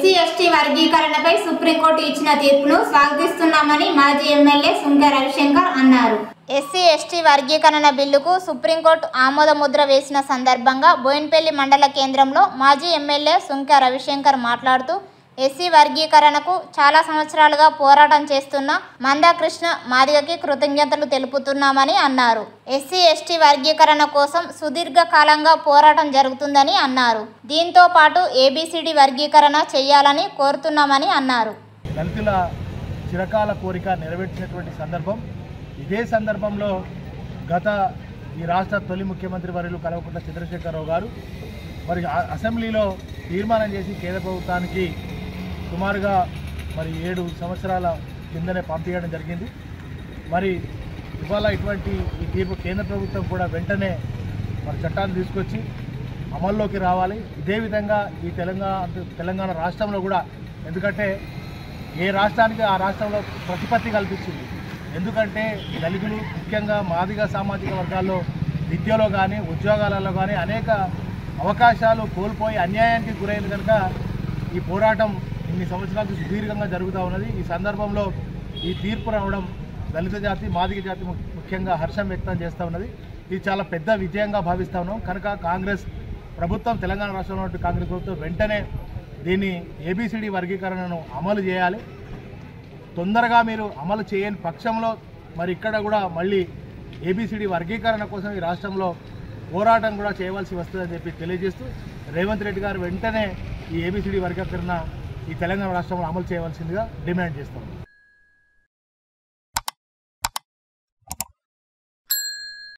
SC ST వర్గీకరణపై supreme court ఇచ్చిన తీర్పును స్వాగతిస్తున్నామని మాజీ ఎమ్మెల్యే సుంకె రవిశంకర్ అన్నారు. ఎస్సీ ఎస్టీ వర్గీకరణ బిల్లుకు సుప్రీంకోర్టు ఆమోద ముద్ర వేసిన సందర్భంగా బోయిన్పల్లి మండల కేంద్రంలో మాజీ ఎమ్మెల్యే సుంకె రవిశంకర్ మాట్లాడుతూ ఎస్సీ వర్గీకరణకు చాలా సంవత్సరాలుగా పోరాటం చేస్తున్న మందాకృష్ణ మాదిగకి కృతజ్ఞతలు తెలుపుతున్నామని అన్నారు. ఎస్సీ ఎస్టీ వర్గీకరణ కోసం సుదీర్ఘ కాలంగా పోరాటం జరుగుతుందని అన్నారు. దీంతో పాటు ఏబిసిడి వర్గీకరణ చేయాలని కోరుతున్నామని అన్నారు. దళితుల చిరకాల కోరిక నెరవేర్చినటువంటి సందర్భం. ఇదే సందర్భంలో ఈ రాష్ట్ర తొలి ముఖ్యమంత్రి వర్యులు కల్వకుంట్ల చంద్రశేఖరరావు గారు మరి అసెంబ్లీలో తీర్మానం చేసి కేంద్ర ప్రభుత్వానికి సుమారుగా 7 సంవత్సరాల కిందనే పంపించడం జరిగింది. మరి ఇవాళ ఇటువంటి ఈ తీర్పు కేంద్ర ప్రభుత్వం కూడా వెంటనే చట్టాన్ని తీసుకొచ్చి అమల్లోకి రావాలి. ఇదే విధంగా ఈ తెలంగాణ రాష్ట్రంలో కూడా, ఎందుకంటే ఏ రాష్ట్రానికి ఆ రాష్ట్రంలో ప్రతిపత్తి కల్పించింది. ఎందుకంటే దళితులు ముఖ్యంగా మాదిగ సామాజిక వర్గాల్లో విద్యలో కానీ ఉద్యోగాలలో కానీ అనేక అవకాశాలు కోల్పోయి అన్యాయానికి గురైంది కనుక ఈ పోరాటం ఇన్ని సంవత్సరాలకు సుదీర్ఘంగా జరుగుతూ ఉన్నది. ఈ సందర్భంలో ఈ తీర్పు రావడం దళిత జాతి మాదిగ జాతి ముఖ్యంగా హర్షం వ్యక్తం చేస్తూ ఉన్నది. ఇది చాలా పెద్ద విజయంగా భావిస్తూ ఉన్నాం. కనుక కాంగ్రెస్ ప్రభుత్వం, తెలంగాణ రాష్ట్రంలో ఉన్న కాంగ్రెస్ ప్రభుత్వం వెంటనే దీన్ని ఏబిసిడి వర్గీకరణను అమలు చేయాలి. తొందరగా మీరు అమలు చేయని పక్షంలో ఇక్కడ కూడా మళ్ళీ ఏబిసిడి వర్గీకరణ కోసం ఈ రాష్ట్రంలో పోరాటం కూడా చేయవలసి వస్తుందని చెప్పి తెలియజేస్తూ రేవంత్ రెడ్డి గారు వెంటనే ఈ ఏబిసిడి వర్గీకరణ ఈ తెలంగాణ రాష్ట్రంలో అమలు చేయవలసిందిగా డిమాండ్ చేస్తాం.